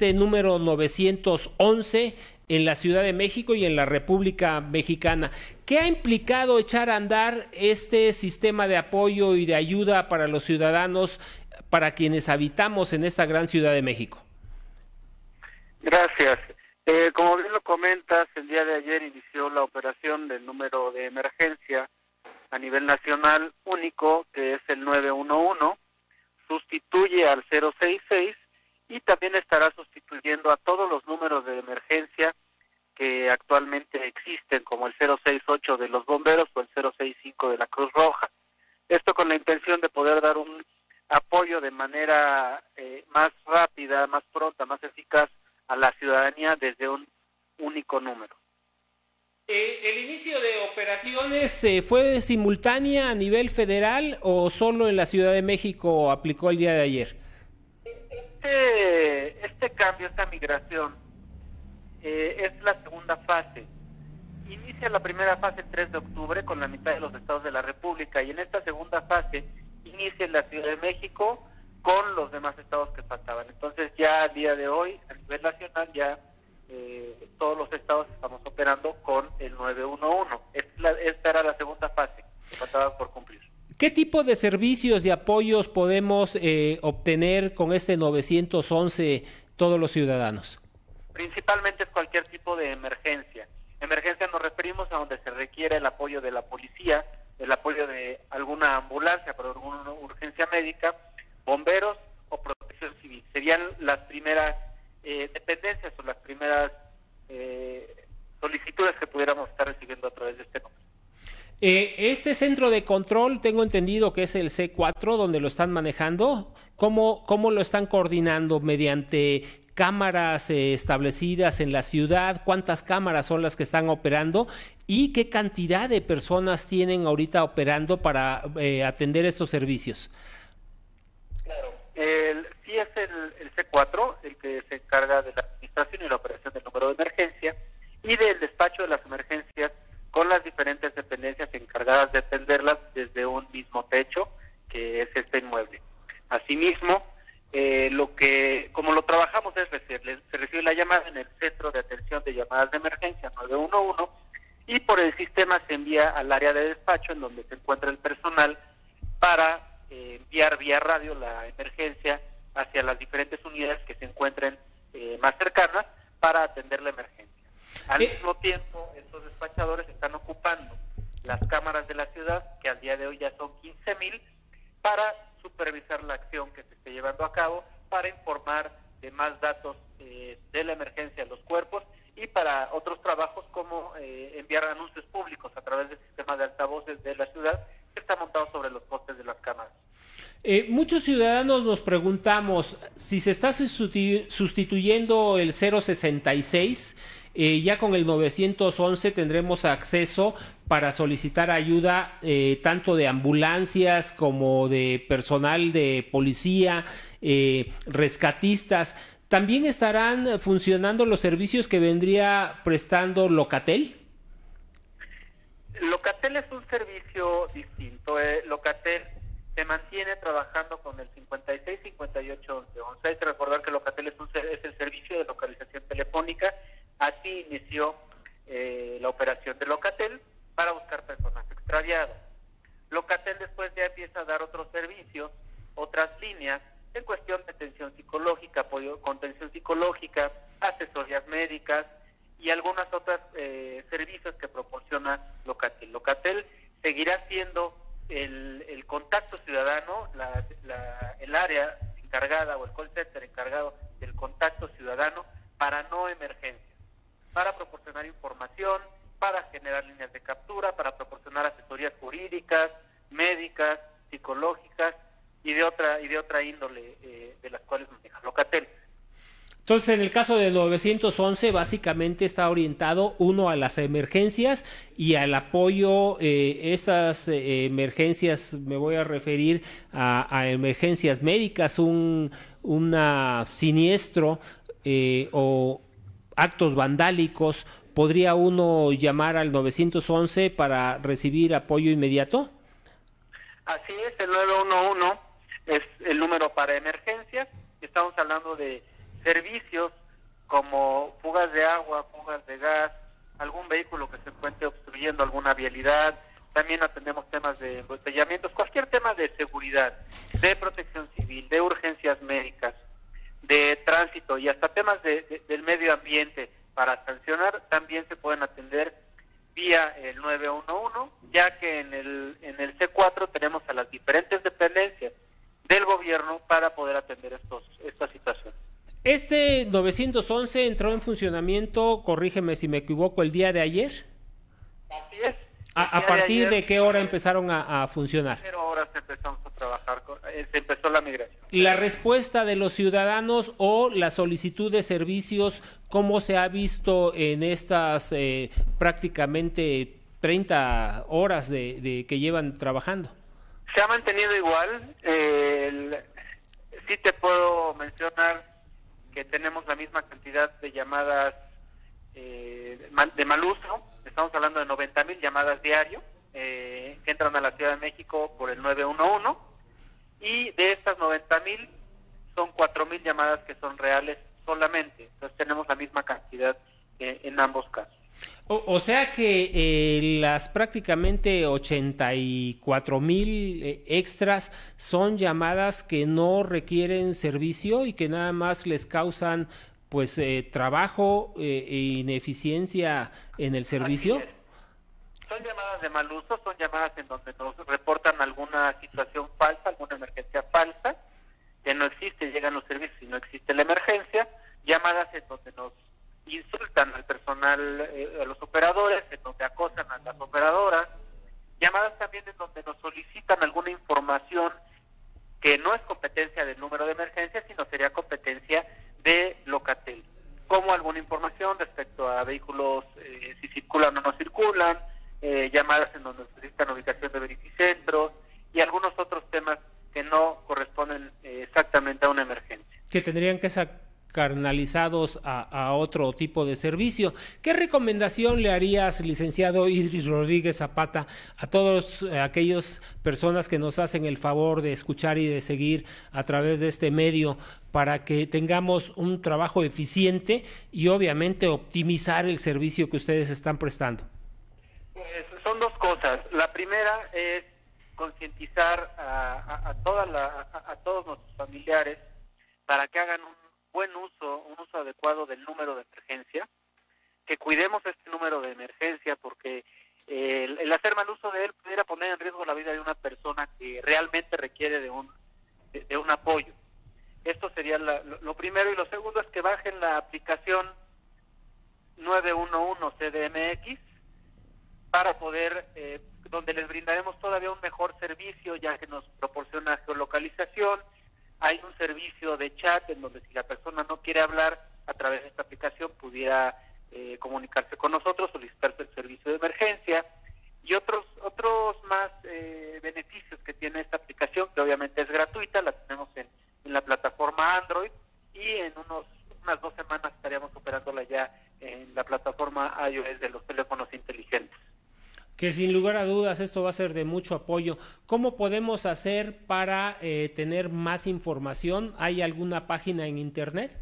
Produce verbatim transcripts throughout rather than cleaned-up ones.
este número novecientos once en la Ciudad de México y en la República Mexicana. ¿Qué ha implicado echar a andar este sistema de apoyo y de ayuda para los ciudadanos, para quienes habitamos en esta gran Ciudad de México? Gracias. Eh, como bien lo comentas, el día de ayer inició la operación del número de emergencia a nivel nacional único, que es el nueve uno uno, sustituye al cero seis seis y también estará sustituyendo a todos los números de emergencia que actualmente existen, como el cero seis ocho de los bomberos o el cero seis cinco de la Cruz Roja. Esto con la intención de poder dar un apoyo de manera eh, más rápida, más pronta, más eficaz a la ciudadanía desde un único número. Eh, ¿El inicio de operaciones eh, fue simultánea a nivel federal o solo en la Ciudad de México aplicó el día de ayer? Este, este cambio, esta migración, eh, es la segunda fase. Inicia la primera fase el tres de octubre con la mitad de los estados de la República y en esta segunda fase inicia en la Ciudad de México con los demás estados que faltaban. Entonces ya al día de hoy, a nivel nacional, ya eh, todos los estados estamos operando con el nueve uno uno. Esta, esta era la segunda fase que faltaba por cumplir. ¿Qué tipo de servicios y apoyos podemos eh, obtener con este novecientos once todos los ciudadanos? Principalmente es cualquier tipo de emergencia. Emergencia nos referimos a donde se requiere el apoyo de la policía, el apoyo de alguna ambulancia por alguna urgencia médica, bomberos o protección civil. Serían las primeras eh, dependencias o las primeras eh, solicitudes que pudiéramos estar recibiendo a través de este número. Eh, este centro de control, tengo entendido que es el C cuatro, donde lo están manejando. ¿Cómo, cómo lo están coordinando? ¿Mediante cámaras eh, establecidas en la ciudad? ¿Cuántas cámaras son las que están operando? ¿Y qué cantidad de personas tienen ahorita operando para eh, atender estos servicios? Claro. El, sí es el, el C cuatro el que se encarga de la administración y la operación del número de emergencia y del despacho de las emergencias con las diferentes dependencias encargadas de atenderlas desde un mismo techo, que es este inmueble. Asimismo, eh, lo que como lo trabajamos es recibir, se recibe la llamada en el centro de atención de llamadas de emergencia nueve uno uno y por el sistema se envía al área de despacho en donde se encuentra el personal para eh, enviar vía radio la emergencia hacia las diferentes unidades que se encuentren eh, más cercanas para atender la emergencia. Al eh. mismo tiempo, estos despachadores están ocupando las cámaras de la ciudad, que al día de hoy ya son quince mil, para supervisar la acción que se esté llevando a cabo, para informar de más datos eh, de la emergencia a los cuerpos y para otros trabajos como eh, enviar anuncios públicos a través del sistema de altavoces de la ciudad que está montado sobre los postes de las cámaras. Eh, muchos ciudadanos nos preguntamos si se está sustitu- sustituyendo el cero sesenta y seis, eh, ya con el novecientos once tendremos acceso para solicitar ayuda eh, tanto de ambulancias como de personal de policía, eh, rescatistas. ¿También estarán funcionando los servicios que vendría prestando Locatel? Locatel es un servicio distinto. Eh, Locatel se mantiene trabajando con el cincuenta y seis, cincuenta y ocho, once once. Hay que recordar que Locatel es, un, es el servicio de localización telefónica. Así inició eh, la operación de Locatel para buscar personas extraviadas. Locatel después ya empieza a dar otros servicios, otras líneas, en cuestión de atención psicológica, apoyo, contención psicológica, asesorías médicas y algunas otras eh, servicios que proporciona Locatel. Locatel seguirá siendo el, el contacto ciudadano, la, la, el área encargada o el call center encargado del contacto ciudadano para no emergencias, para proporcionar información, para generar líneas de captura, para proporcionar asesorías jurídicas, médicas, psicológicas y de otra y de otra índole eh, de las cuales maneja Locatel. Entonces, en el caso del novecientos once, básicamente está orientado, uno, a las emergencias y al apoyo. Eh, estas eh, emergencias, me voy a referir a, a emergencias médicas, un una siniestro eh, o actos vandálicos. ¿Podría uno llamar al novecientos once para recibir apoyo inmediato? Así es, el nueve uno uno es el número para emergencias. Estamos hablando de servicios como fugas de agua, fugas de gas, algún vehículo que se encuentre obstruyendo alguna vialidad. También atendemos temas de embotellamientos, cualquier tema de seguridad, de protección civil, de urgencias médicas, de tránsito y hasta temas de, de, del medio ambiente para sancionar, también se pueden atender vía el nueve uno uno, ya que en el, en el C cuatro tenemos a las diferentes dependencias del gobierno para poder atender estos esta situación. Este novecientos once entró en funcionamiento, corrígeme si me equivoco, el día de ayer. Así es. ¿A, a partir de, ayer, de qué hora empezaron a, a funcionar? Cero horas empezamos a trabajar, con, eh, se empezó la migración. La respuesta de los ciudadanos o la solicitud de servicios, ¿cómo se ha visto en estas eh, prácticamente treinta horas de, de que llevan trabajando? Se ha mantenido igual. Eh, el, sí te puedo mencionar que tenemos la misma cantidad de llamadas eh, de mal uso. Estamos hablando de noventa mil llamadas diario eh, que entran a la Ciudad de México por el nueve uno uno, y de estas noventa mil son cuatro mil llamadas que son reales solamente. Entonces tenemos la misma cantidad eh, en ambos casos. O, o sea que eh, las prácticamente ochenta y cuatro mil eh, extras son llamadas que no requieren servicio y que nada más les causan pues eh, trabajo eh, e ineficiencia en el servicio. Son llamadas de mal uso, son llamadas en donde nos reportan alguna situación falsa, alguna emergencia falsa, que no existe, llegan los servicios y no existe la emergencia, llamadas en donde nos insultan al personal, eh, a los operadores, en donde acosan a las operadoras, llamadas también en donde nos solicitan alguna información que no es competencia del número de emergencia, sino sería competencia de Locatel, como alguna información respecto a vehículos, eh, si circulan o no circulan, eh, llamadas en donde necesitan ubicación de verificentros y algunos otros temas que no corresponden eh, exactamente a una emergencia. Que tendrían que ser canalizados a, a otro tipo de servicio. ¿Qué recomendación le harías, licenciado Idris Rodríguez Zapata, a todos eh, aquellas personas que nos hacen el favor de escuchar y de seguir a través de este medio para que tengamos un trabajo eficiente y obviamente optimizar el servicio que ustedes están prestando? Pues son dos cosas. La primera es concientizar a, a, a, toda la, a, a todos nuestros familiares para que hagan un buen uso, un uso adecuado del número de emergencia, que cuidemos este número de emergencia porque eh, el, el hacer mal uso de él pudiera poner en riesgo la vida de una persona que realmente requiere de un de, de un apoyo. Esto sería la, lo, lo primero, y lo segundo es que bajen la aplicación nueve uno uno C D M X para poder, eh, donde les brindaremos todavía un mejor servicio, ya que nos proporciona geolocalización. Hay un servicio de chat en donde si la persona no quiere hablar a través de esta aplicación pudiera eh, comunicarse con nosotros, solicitarse el servicio de emergencia y otros otros más eh, beneficios que tiene esta aplicación, que obviamente es gratuita, la tenemos en, en la plataforma Android y en unos unas dos semanas estaríamos operándola ya en la plataforma iOS de los teléfonos inteligentes. Que sin lugar a dudas esto va a ser de mucho apoyo. ¿Cómo podemos hacer para eh, tener más información? ¿Hay alguna página en internet?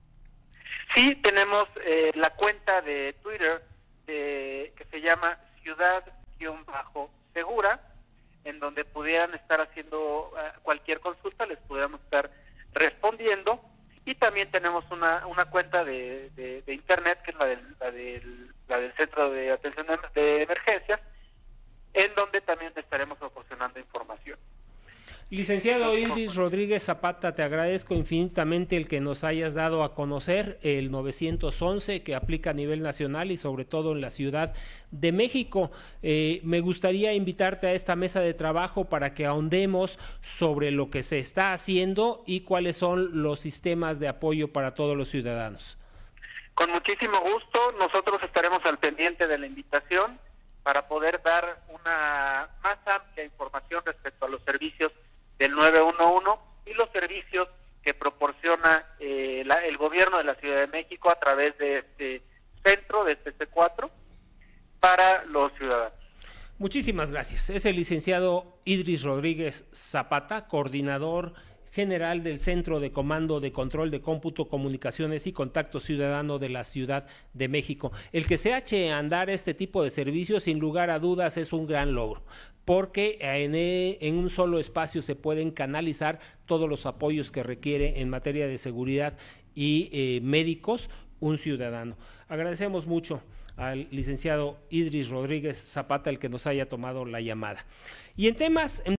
Sí, tenemos eh, la cuenta de Twitter de, que se llama Ciudad-Segura, en donde pudieran estar haciendo uh, cualquier consulta, les pudiéramos estar respondiendo. Y también tenemos una una cuenta de, de, de internet, que es la del, la del, la del Centro de Atención de Emergencias, en donde también te estaremos proporcionando información. Licenciado Idris Rodríguez Zapata, te agradezco infinitamente el que nos hayas dado a conocer el novecientos once que aplica a nivel nacional y sobre todo en la Ciudad de México. Eh, me gustaría invitarte a esta mesa de trabajo para que ahondemos sobre lo que se está haciendo y cuáles son los sistemas de apoyo para todos los ciudadanos. Con muchísimo gusto, nosotros estaremos al pendiente de la invitación para poder dar una más amplia información respecto a los servicios del nueve uno uno y los servicios que proporciona eh, la, el gobierno de la Ciudad de México a través de este centro, de este C cuatro, para los ciudadanos. Muchísimas gracias. Es el licenciado Idris Rodríguez Zapata, coordinador general del Centro de Comando de Control de Cómputo, Comunicaciones y Contacto Ciudadano de la Ciudad de México. El que se eche a andar este tipo de servicios, sin lugar a dudas, es un gran logro, porque en, en un solo espacio se pueden canalizar todos los apoyos que requiere en materia de seguridad y eh, médicos un ciudadano. Agradecemos mucho al licenciado Idris Rodríguez Zapata el que nos haya tomado la llamada. Y en temas... En